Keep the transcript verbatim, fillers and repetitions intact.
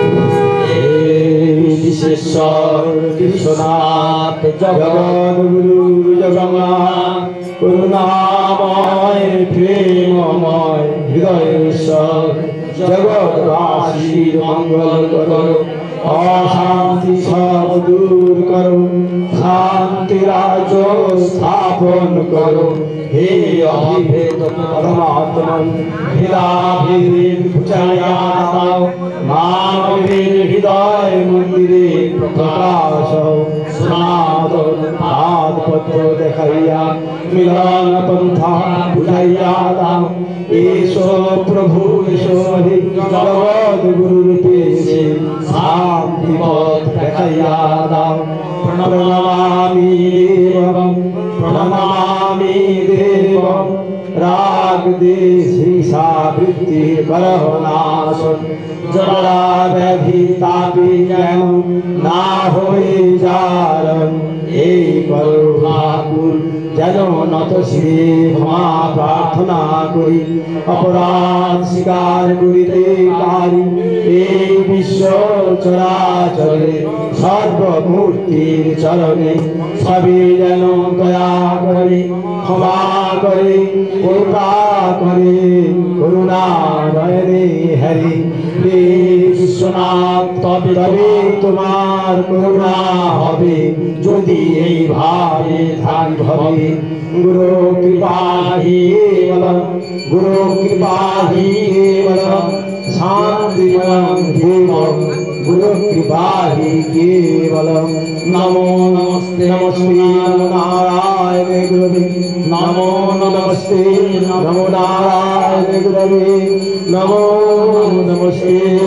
विश्वेश्वर विश्वनाथ जगद्गुरु जगन्नाथ करुणामय प्रेममय हृदयेश्वर जगतवासी मंगल करो अशांति सब दूर करो शांति राज्य स्थापन करो हे अभिभेद परमात्मा भेदाभेद भुजायाता मानवेन हृदय मंदिरे प्रकाश सनातन पाद पत्र देखाइया मिलन पंथा बुझाइयाता ईशो प्रभु ईशो हरि जगत गुरु रूपे से शांति पथ देखाइयाता प्रणमामि देवं प्रणमामि देवं राग देश हिंसा वृत्ति कलह नाशन जरा व्याधि तापी ज्ञान ना होए जारन ए करुणाकुल যেন নত শিরে ক্ষমা প্রার্থনা করি অপরাধ স্বীকার করিতে পারি এই বিশ্ব চরাচরে সর্বমূর্তির চরণে সবে যেন দয়া করে ক্ষমা করে করুণা করে করুণা নয়নে হরি হে বিশ্বনাথ তবে তবে তোমার করুণা হবে যদি এই ভাবে ধারী হবে गुरु कृपा ही केवलम गुरु कृपा ही केवलम शांति देवम गुरु कृपा ही केवलम नमो नमस्ते नमस्ते नमो नारायण गुरुवे नमो नमस्ते नमो नारायण गुरुवे नमो नमस्ते